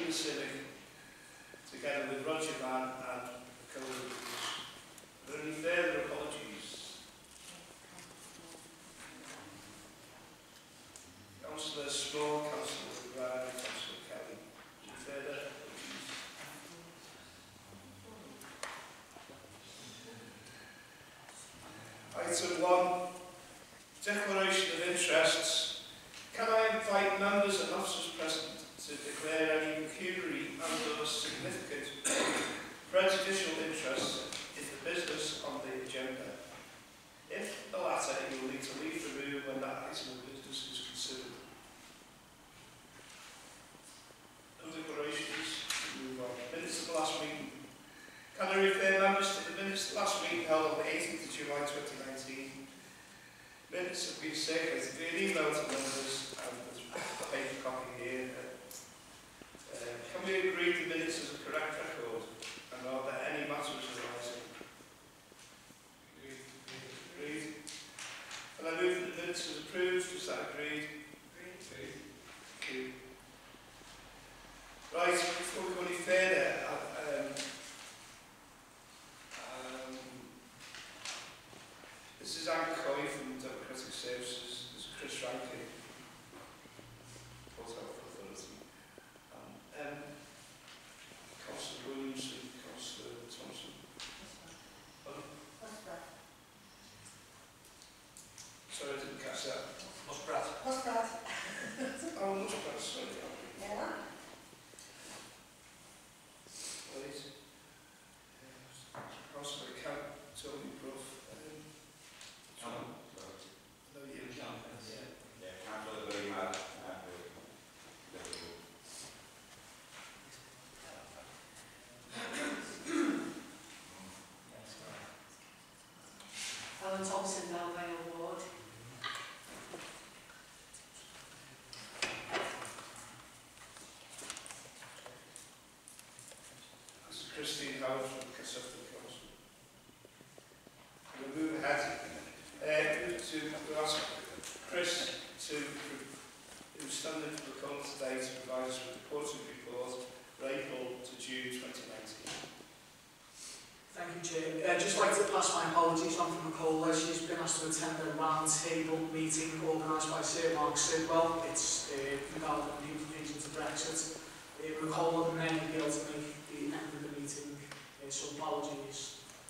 Green Civic, together with Roche and Cllr. Are there any further apologies? Councillor Small, Councillor Brough, Councillor Kelly. Any further apologies? Item 1, Declaration of Interests. Can I invite members and officers present to declare any pecuniary and/or significant prejudicial interests if the business on the agenda? If the latter, you will need to leave the room when that item of business is considered. No declarations. Move on. Minutes of the last meeting. Can I refer members to the minutes of the last meeting held on the 18th of July 2019? Minutes have been circulated via email to members and there's a paper copy here. Can we agree the minutes as a correct record? And are there any matters arising? Agreed. And I move that the minutes is approved. Is that agreed? Agreed. Thank you. Right, before we go any further, this is Anne Coy from Democratic Services. This is Chris Rankin, Port Health Authority. Councillor Williams and Councillor Thompson. Muspratt. Sorry, I didn't catch that. Muspratt. Muspratt. Oh, Muspratt, sorry. Yeah. Please. Councillor Kemp, Tony Brough. No, you can't. Yeah, Councillor very much. Helen Thompson, Brough Ward. Christina from Sefton Council. We'll move ahead. We'll ask Chris who's standing for the call today to provide us with a quarterly report for April to June 2019. Thank you, Chair. I'd just like to pass my apologies on from Cllr. She's been asked to attend a round table meeting organised by Sir Mark Sidwell. It's regarding the implications of Brexit. Cllr may be able to make the end of the meeting, so apologies.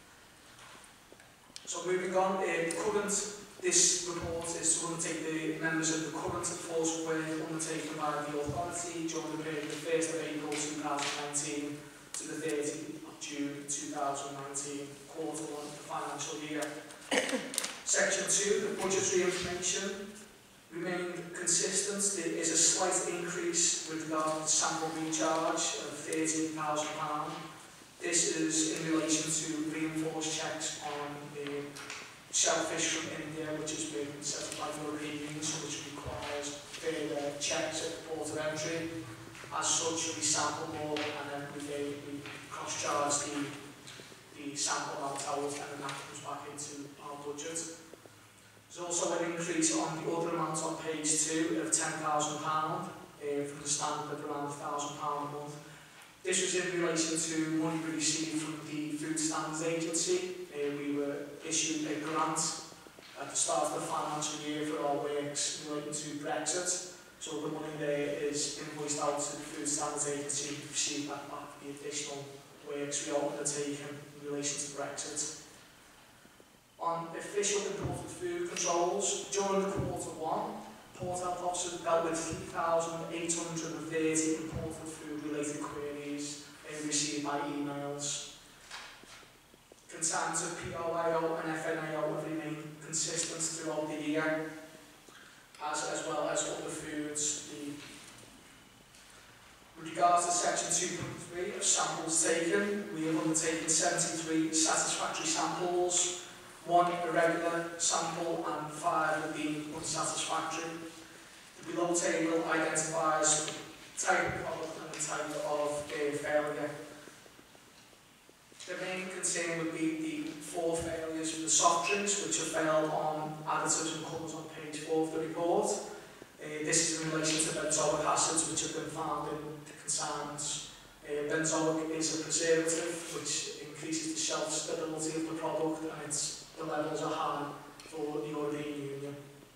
So moving on, this report is to undertake the members of the current force work undertaken by the authority during the period of the 1st of April 2019 to the 30th of June 2019, quarter 1 of the financial year. Section 2, the budgetary information remained consistent. There is a slight increase with regard to the sample recharge of £13,000. This is in relation to reinforced checks on shellfish from India, which has been set up by the European Union, which requires further checks at the port of entry. As such, we sample more and then we cross-charge the sample out and then that comes back into our budget. There's also an increase on the other amount on page 2 of £10,000 from the standard of around £1,000 a month. This was in relation to money we received from the Food Standards Agency. We were issued a grant at the start of the financial year for our works relating to Brexit. So the money there is invoiced out to the Food Standards Agency to receive that back for the additional works we are undertaking in relation to Brexit. On official imported food controls, during the quarter 1, Port Health Officer dealt with 3,830 imported food related queries received by emails. Concerns of POAO and FNAO have remained consistent throughout the year, as well as other foods. With regards to section 2.3 of samples taken, we have undertaken 73 satisfactory samples, 1 irregular sample and 5 have been unsatisfactory. The below table identifies the type of product and the type of failure. The main concern would be the 4 failures with the soft drinks, which have failed on additives and colours on page 4 of the report. This is in relation to benzoic acids, which have been found in the concerns is a preservative which increases the shelf stability of the product, and the levels are high for the European Union.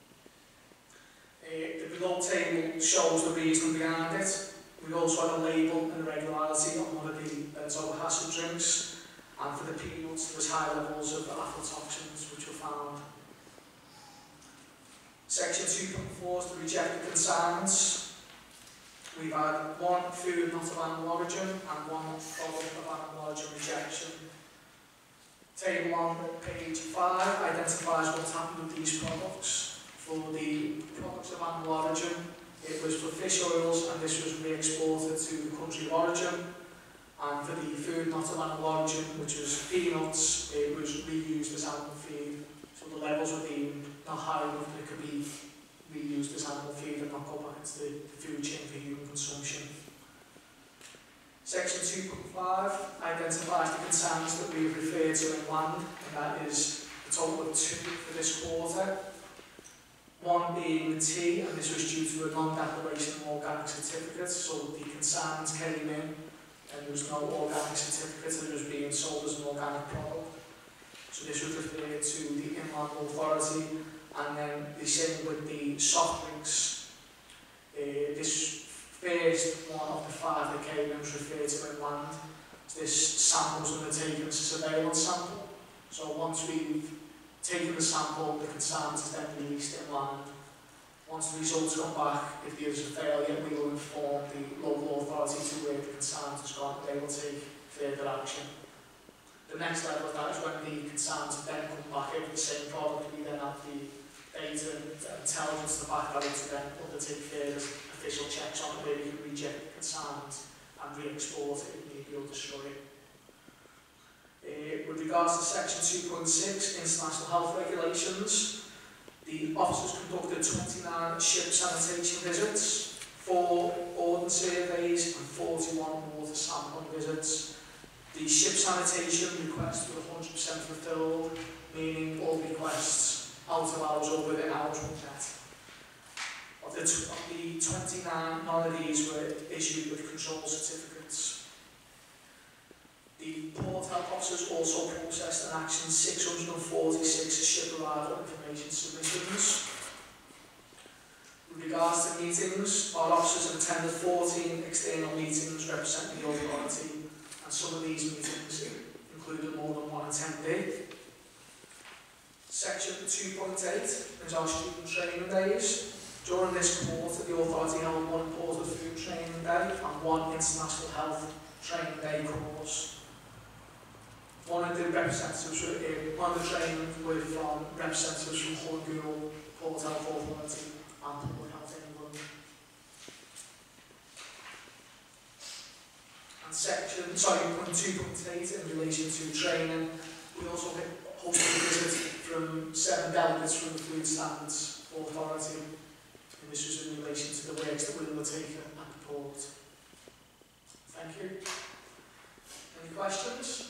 The below table shows the reason behind it. We also had a label and irregularity on one of the benzoacid drinks, and for the peanuts there was high levels of aflatoxins which were found. Section 2.4 is the rejected consignments. We've had one food not of animal origin and one product of animal origin rejection. Table on page 5 identifies what's happened with these products. For the products of animal origin, it was for fish oils, and this was re-exported to the country of origin. And for the food not of animal origin, which was peanuts, it was reused as animal feed. So the levels were deemed not high enough that it could be reused as animal feed and not go back into the food chain for human consumption. Section 2.5 identifies the concerns that we refer to in land, and that is a total of 2 for this quarter. One being tea, and this was due to a non-declaration of organic certificate, so the concerns came in and there was no organic certificate and it was being sold as an organic product. So this was referred to the Inland Authority, and then the same with the soft drinks. This first one of the 5 that came in was referred to inland. This sample was undertaken as a surveillance sample. So once we've taken the sample, the consent is then released inland. Once the results come back, if there is a failure, we will inform the local authority to where the consent has gone, and they will take further action. The next level of that is when the consent then come back over the same product, we then have the data and intelligence to back that up to then undertake further official checks on it, where we can reject the consent and re-export it if need be or destroy it. With regards to section 2.6, international health regulations, the officers conducted 29 ship sanitation visits, 4 ordnance surveys and 41 water sampling visits. The ship sanitation requests were 100% fulfilled, meaning all requests out of hours or within hours were met. Of the 29, none of these were issued with control certificates. The Port Health officers also processed and actioned 646 ship arrival information submissions. With regards to meetings, our officers attended 14 external meetings representing the authority, and some of these meetings included more than one attendee. Section 2.8 is our student training days. During this quarter, the authority held one important food training day and one international health training day course. One of the representatives were one of the trainings were from representatives from Wirral, Port Health Authority and Public Health England. And point 2.8 in relation to training, we also hosted a visit from 7 delegates from the Food Standards Authority, and this was in relation to the works that we were taking at the port. Thank you. Any questions?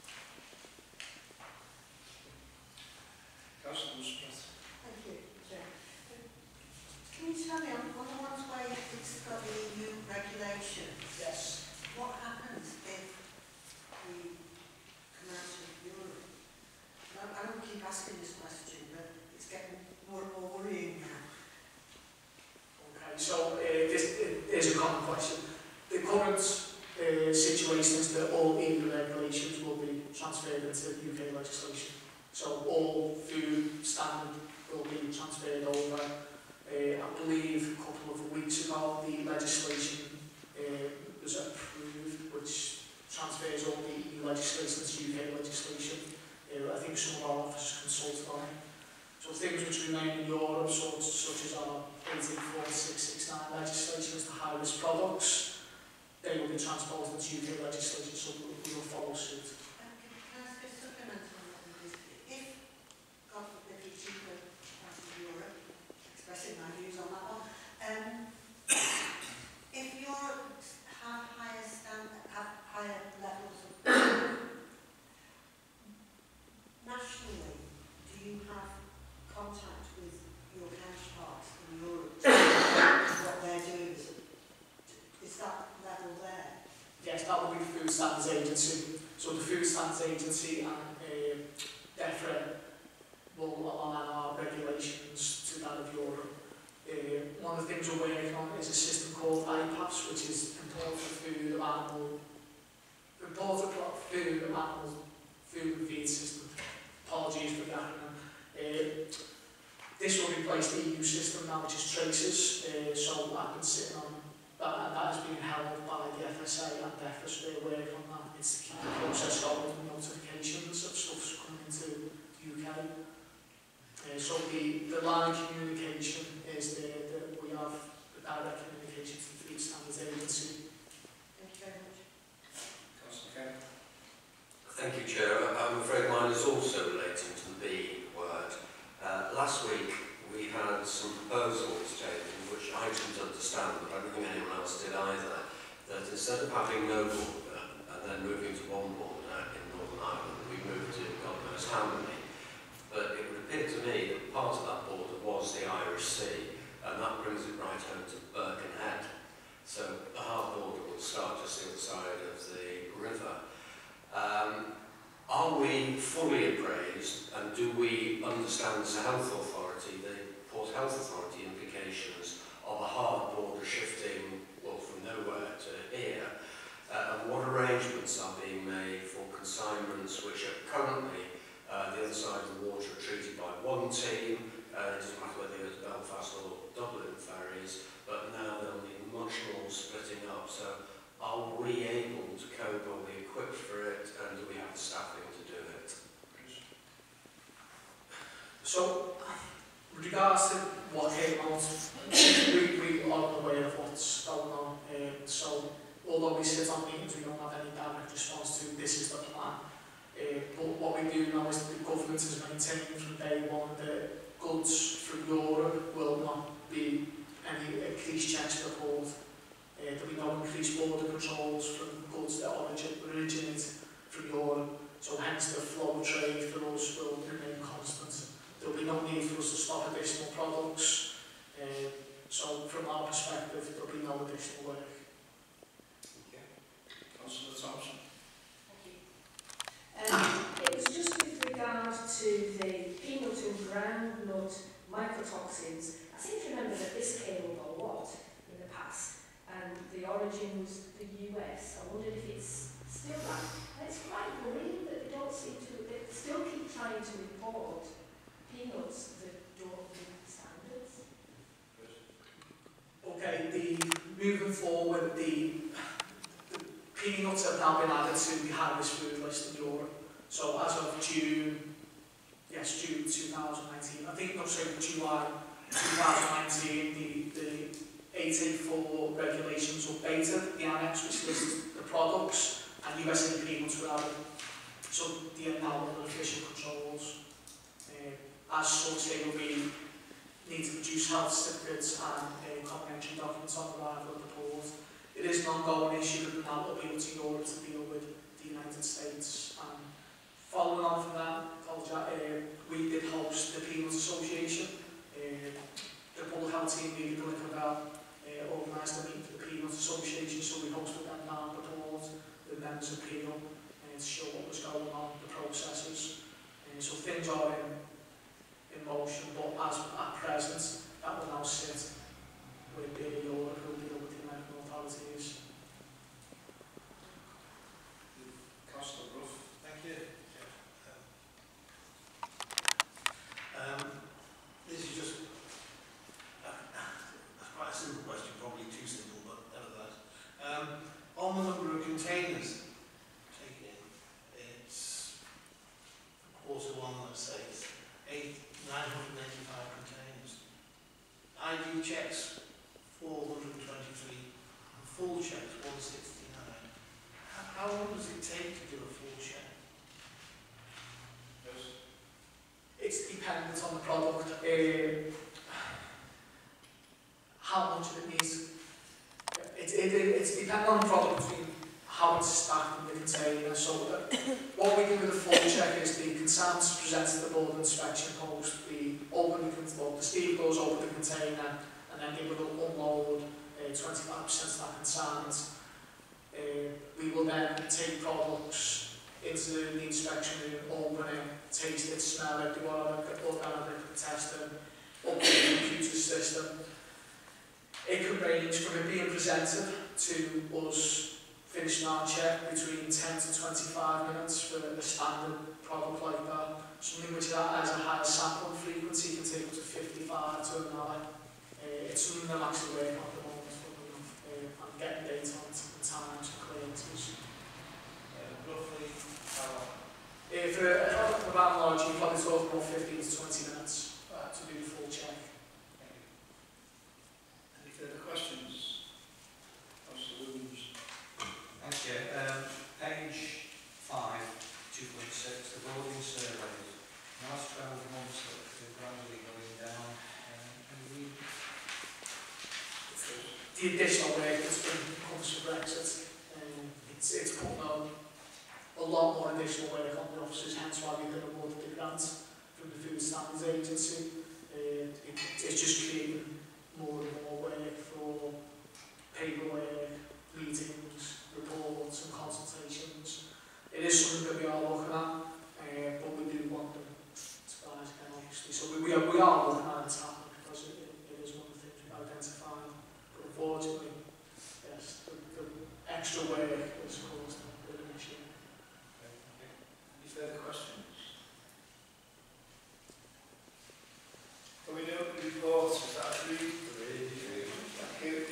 Thank you, Chair. Can you tell me, on the ones where it's got the EU regulation, Yes. what happens if we come out of Europe? I don't keep asking this question, but it's getting more and more worrying now. Okay, so this is a common question. The current situation is that all EU regulations will be transferred into UK legislation. So all food standard will be transferred over. I believe a couple of weeks ago the legislation was approved, which transfers all the EU legislation to UK legislation. I think some of our officers consulted on it. So things which remain in Europe, such as our 1846-69 legislation as the high-risk products, they will be transposed into UK legislation, so we will follow suit. Can I say supplement on that? If, God forbid, we keep out of Europe, expressing my views on that one, if Europe have higher levels of nationally, do you have contact with your counterparts in Europe? What they're doing, is that level there? Yes, that will be food Food Standards Agency. So the Food Standards Agency and DEFRA will align our regulations to that of Europe. One of the things we're working on is a system called IPAS, which is Imported Food and Animal Food and Feed System. Apologies for the acronym. This will replace the EU system now, which is Traces. So I've been sitting on that, and that has been held by the FSA and DEFRA, so they're working on that. It's to keep the process going and notifications of stuff's coming into the UK. So the line of communication is that we have the direct communication to the Food Standards Agency. Thank you very much. Councillor Kemp. Thank you, Chair. I'm afraid mine is also relating to the B word. Last week we had some proposals taken which I didn't understand, but I don't think anyone else did either, that instead of having no border and then moving to one border in Northern Ireland, we moved to God knows how many. But it would appear to me that part of that border was the Irish Sea, and that brings it right home to Birkenhead. So the hard border will start just the other side of the river. Are we fully appraised, and do we understand as a health authority, the Port Health Authority implications of a hard border shifting, well, from nowhere to here, and what arrangements are being made for consignments which are currently the other side of the water are treated by one team, it doesn't matter whether it's Belfast or Dublin ferries, but now there'll be much more splitting up. So are we able to cope, are we equipped for it, and do we have the staffing to do it? So, with regards to what came out, we are aware of what's going on. So, although we sit on meetings, we don't have any direct response to this is the plan. But what we do know is that the government has maintained from day one that goods from Europe will not be any increased checks to the port. There'll be no increased border controls from goods that originate from Europe. So hence the flow of trade for us will remain constant. There'll be no need for us to stop additional products. So from our perspective, there'll be no additional work. Okay. Councillor Thompson. It was just with regard to the peanut and groundnut mycotoxins. I seem to remember that this came up a lot in the past, and the origin was the US. I wondered if it's still that. And it's quite worrying that they don't seem to, they still keep trying to report peanuts that don't meet the standards. Okay, moving forward, the peanuts have now been added to the high-risk food list in Europe. So as of June 2019, I think not so July 2019, the 884 regulations updated the annex which lists the products, and USA peanuts were added. So they are now under official controls. As such, they will need to produce health certificates and complimentary documents on arrival at the port. It is an ongoing issue, and that will be up to Europe to deal with the United States. Following on from that, we did host the Peanut Association. The Public Health Team leader, organised a meeting for the Peanut Association, so we hosted them down at the port, the members of Peanut, to show what was going on, the processes. So things are in motion, but as at present, that will now sit with Europe, who will deal with the American authorities. Councillor Brough. Thank you. This is just quite a simple question, probably too simple, but nevertheless. On the number of containers taken in, it's Q1, let's say, it's 985 containers. ID checks 423, and full checks 169. How long does it take to do a full check? It's dependent on the product. How much of it needs. It's dependent on the product between how it's stacked in the container. So what we do with a full check is the consignment presented to the border inspection post. We open the Steve goes over the container, and then they will unload 25% of that consignment. We will then take products into the inspection room, open it, taste it, smell it, do all of the organic testing, up to the computer system. It could range from it being presented to us finishing our check between 10 to 25 minutes for a standard product like that. Something which has a higher sampling frequency can take up to 55 to an hour. It's something I'm actually working on at the moment. I'm getting data on it and times and clearances. Roughly how long? For a van large, you probably talk about 15 to 20 minutes to do the full check. Any further questions? Absolutely. Thank you. Page 5, 2.6, the building surveys. Last 12 months that they're gradually going down. The additional work that's been comes from Brexit, it's putting on a lot more additional work on the officers, hence why we've been awarded the grant from the Food Standards Agency. It's just creating more and more work for paperwork, meetings, reports and consultations. It is something that we are looking at, but we do want them to rise again, obviously. So we are looking at it happening because it is one of the things we identify. But unfortunately, yes, the extra work has caused a bit of an issue. Any further questions? Can we know the report? Is that agreed? Thank you.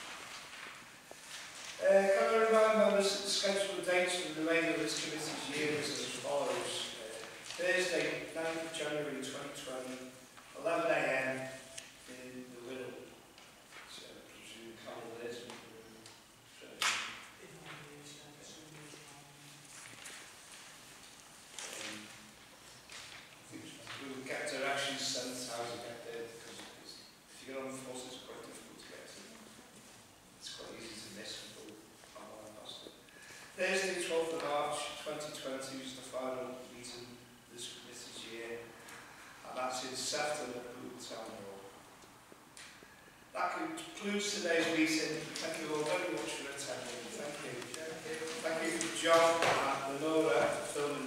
Can I remind members that the scheduled dates for the remainder of this committee's year is as follows. Thursday, 9th of January 2020, 11 AM in the Wirral. So, I presume candidates. We will get directions sent how to get there because if you get on the force it's quite difficult to get to. It's quite easy to miss people on one past it. Thursday 12th of March 2020 is the final meeting this year and that's in Sefton at Brough Town Hall. That concludes today's meeting. Thank you all very much for attending. Thank you. Thank you for John and Lenora for filming